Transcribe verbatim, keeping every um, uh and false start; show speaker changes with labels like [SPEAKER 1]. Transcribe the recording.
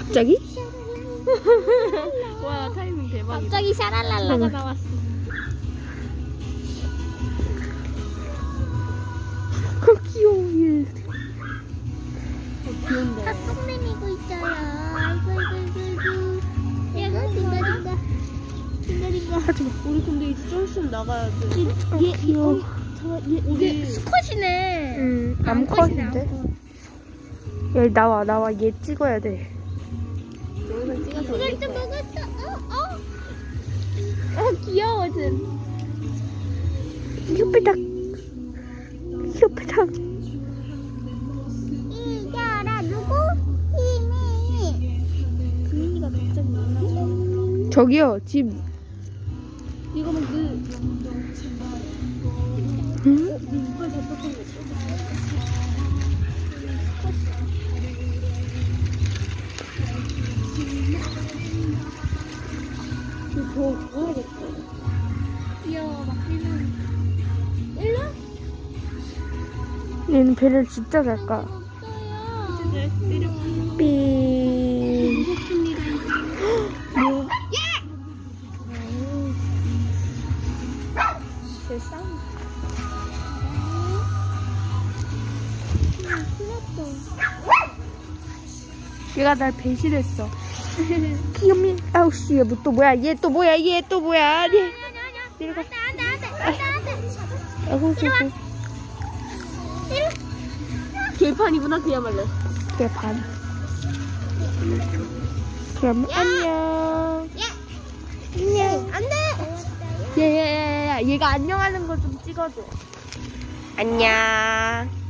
[SPEAKER 1] 갑자기?
[SPEAKER 2] 와 타이밍 대박이다.
[SPEAKER 3] 갑자기 샤랄랄라가
[SPEAKER 1] 응.
[SPEAKER 3] 나왔어.
[SPEAKER 1] 그 귀여워 얘.
[SPEAKER 2] 귀여운데.
[SPEAKER 3] 다 쏙 내미고 있어요. 아이고 아이고 아이고 아이고. 얘가 딩가딩가 딩가딩가.
[SPEAKER 1] 하지마.
[SPEAKER 2] 우리 근데 이제 좀 있으면 나가야 돼.
[SPEAKER 3] 얘
[SPEAKER 1] 귀여워.
[SPEAKER 3] 얘
[SPEAKER 2] 우리
[SPEAKER 3] 이게 수컷이네.
[SPEAKER 1] 응,
[SPEAKER 3] 암컷이네,
[SPEAKER 1] 암컷인데?
[SPEAKER 3] 암컷.
[SPEAKER 1] 얘 나와 나와 얘 찍어야 돼.
[SPEAKER 2] 영상 찍어서 올릴
[SPEAKER 3] 이걸 또
[SPEAKER 2] 거야.
[SPEAKER 3] 먹었어. 어 어. 어 귀여워 쟤.
[SPEAKER 1] 휴피탁. 휴피탁.
[SPEAKER 3] 이겨라 누구? 희민이. 희민이가 갑자기 나와.
[SPEAKER 1] 저기요 집.
[SPEAKER 2] 이거 막 그.
[SPEAKER 1] 응?
[SPEAKER 2] 어, 네 이빨 잡혔던 거 있어? 이거 더 구워야겠다.
[SPEAKER 3] 귀여워 막 뛰는. 일로?
[SPEAKER 1] 얘는 배를 진짜 잘까.
[SPEAKER 3] 없어요.
[SPEAKER 2] 네, 때려.
[SPEAKER 1] 삐.
[SPEAKER 2] 무섭습니다.
[SPEAKER 1] 뭐?
[SPEAKER 2] 제 싸움.
[SPEAKER 1] 얘가 날 배신했어. 귀염이. 아우씨 얘 또 뭐야? 얘 또 뭐야? 얘 또 뭐야? 얘. 내려가.
[SPEAKER 3] 안돼 안돼 안돼 안돼.
[SPEAKER 1] 아이고 아이고.
[SPEAKER 2] 개판이구나 그야말로.
[SPEAKER 1] 그래 반. 그럼 안녕. 안녕.
[SPEAKER 3] 안돼.
[SPEAKER 1] 얘얘얘 얘가 안녕하는 거 좀 찍어줘. 안녕.